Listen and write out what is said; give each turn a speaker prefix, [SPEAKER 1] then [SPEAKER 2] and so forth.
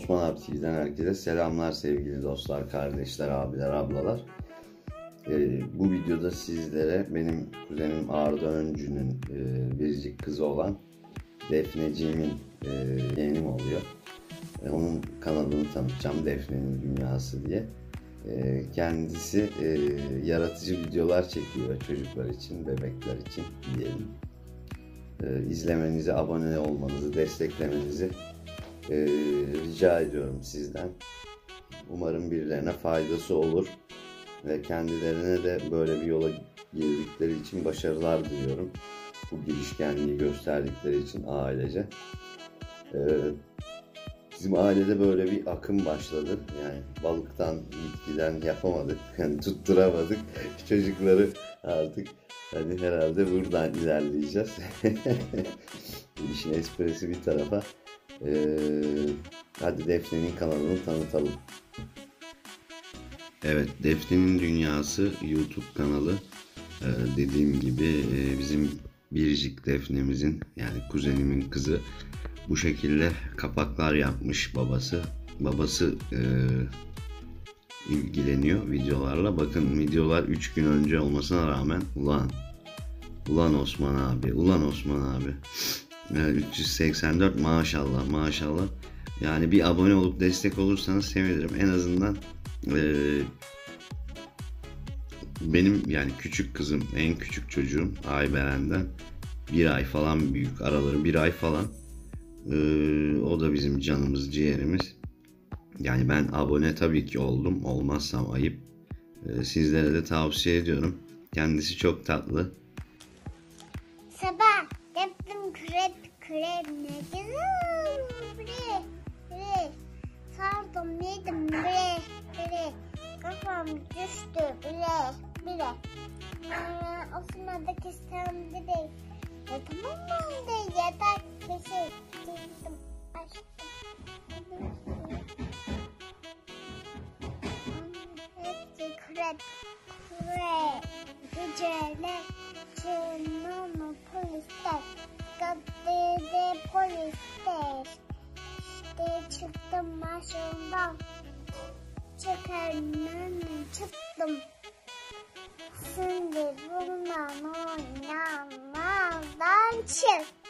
[SPEAKER 1] Osman abi TV'den herkese selamlar sevgili dostlar, kardeşler, abiler, ablalar. Bu videoda sizlere benim kuzenim Arda Öncü'nün biricik kızı olan Defneciğimin yeğenim oluyor. Onun kanalını tanıtacağım, Defne'nin Dünyası diye. Kendisi yaratıcı videolar çekiyor çocuklar için, bebekler için diyelim. İzlemenizi, abone olmanızı, desteklemenizi rica ediyorum sizden. Umarım birilerine faydası olur ve kendilerine de böyle bir yola girdikleri için başarılar diliyorum. Bu girişkenliği gösterdikleri için ailece. Bizim ailede böyle bir akım başladı. Yani balıktan, bitkiden yapamadık. Yani tutturamadık. Çocukları artık hani herhalde buradan ilerleyeceğiz. İşin esprisi bir tarafa. Hadi Defne'nin kanalını tanıtalım. Evet, Defne'nin Dünyası YouTube kanalı. Dediğim gibi bizim biricik Defne'mizin, yani kuzenimin kızı bu şekilde kapaklar yapmış babası. Babası ilgileniyor videolarla. Bakın, videolar 3 gün önce olmasına rağmen ulan Osman abi 384 maşallah. Yani bir abone olup destek olursanız sevinirim. En azından benim, yani küçük kızım, en küçük çocuğum Ayberen'den 1 ay falan büyük, araları 1 ay falan. O da bizim canımız, ciğerimiz. Yani ben abone tabii ki oldum. Olmazsam ayıp. Sizlere de tavsiye ediyorum. Kendisi çok tatlı.
[SPEAKER 2] Sabah yaptım krep ne güzel. Bre. Sardım yedim bre. Kafam düştü bre. O sırada kestim bre. Tamam mı? Yeter bir şey. Çektim. Açtım. Hepsi krep. Geceler. Çınamı polisler. Gaddede polisler. İşte çıktım başımdan. Çıktım. Şimdi bundan oynamazdan çık.